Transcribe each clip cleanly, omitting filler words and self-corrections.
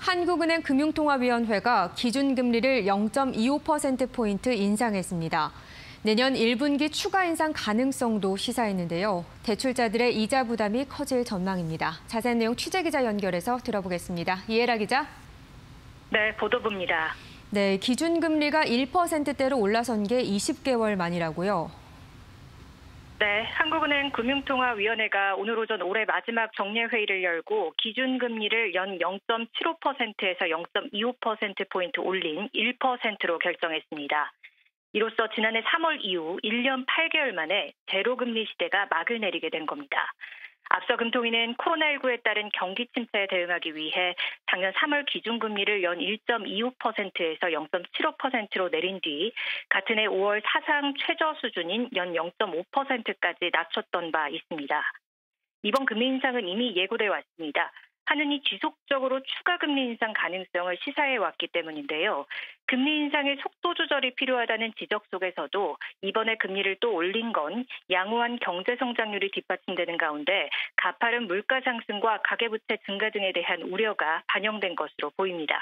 한국은행 금융통화위원회가 기준금리를 0.25%포인트 인상했습니다. 내년 1분기 추가 인상 가능성도 시사했는데요. 대출자들의 이자 부담이 커질 전망입니다. 자세한 내용 취재기자 연결해서 들어보겠습니다. 이해라 기자. 네, 보도부입니다. 네, 기준금리가 1%대로 올라선 게 20개월 만이라고요. 네, 한국은행 금융통화위원회가 오늘 오전 올해 마지막 정례회의를 열고 기준금리를 연 0.75%에서 0.25%포인트 올린 1%로 결정했습니다. 이로써 지난해 3월 이후 1년 8개월 만에 제로금리 시대가 막을 내리게 된 겁니다. 앞서 금통위는 코로나19에 따른 경기 침체에 대응하기 위해 작년 3월 기준금리를 연 1.25%에서 0.75%로 내린 뒤 같은 해 5월 사상 최저 수준인 연 0.5%까지 낮췄던 바 있습니다. 이번 금리 인상은 이미 예고돼 왔습니다. 하느니 지속적으로 추가 금리 인상 가능성을 시사해 왔기 때문인데요. 금리 인상의 속도 조절이 필요하다는 지적 속에서도 이번에 금리를 또 올린 건 양호한 경제 성장률이 뒷받침되는 가운데 가파른 물가 상승과 가계부채 증가 등에 대한 우려가 반영된 것으로 보입니다.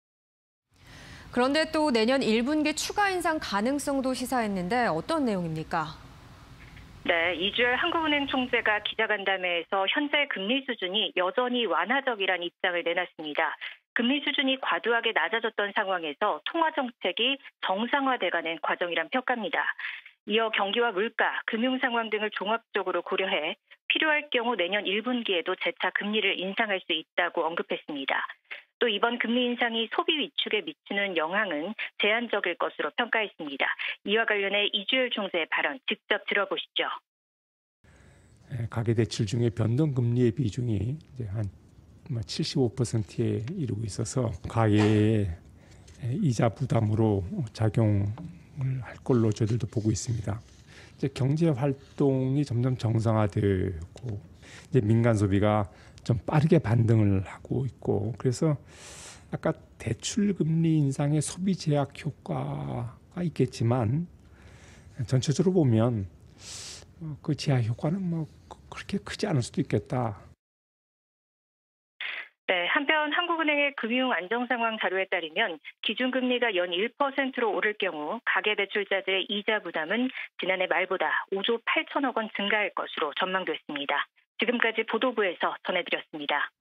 그런데 또 내년 1분기 추가 인상 가능성도 시사했는데 어떤 내용입니까? 네, 이주열 한국은행 총재가 기자간담회에서 현재 금리 수준이 여전히 완화적이란 입장을 내놨습니다. 금리 수준이 과도하게 낮아졌던 상황에서 통화 정책이 정상화돼가는 과정이란 평가입니다. 이어 경기와 물가, 금융 상황 등을 종합적으로 고려해 필요할 경우 내년 1분기에도 재차 금리를 인상할 수 있다고 언급했습니다. 또 이번 금리 인상이 소비 위축에 미치는 영향은 제한적일 것으로 평가했습니다. 이와 관련해 이주열 총재의 발언 직접 들어보시죠. 가계대출 중에 변동금리의 비중이 이제 한 75%에 이르고 있어서 가계의 이자 부담으로 작용을 할 걸로 저희들도 보고 있습니다. 이제 경제 활동이 점점 정상화되고 이제 민간 소비가 좀 빠르게 반등을 하고 있고 그래서 아까 대출 금리 인상의 소비 제약 효과가 있겠지만 전체적으로 보면 그 제약 효과는 그렇게 크지 않을 수도 있겠다. 네, 한편 한국은행의 금융안정상황 자료에 따르면 기준금리가 연 1%로 오를 경우 가계대출자들의 이자 부담은 지난해 말보다 5조 8천억 원 증가할 것으로 전망됐습니다. 지금까지 보도부에서 전해드렸습니다.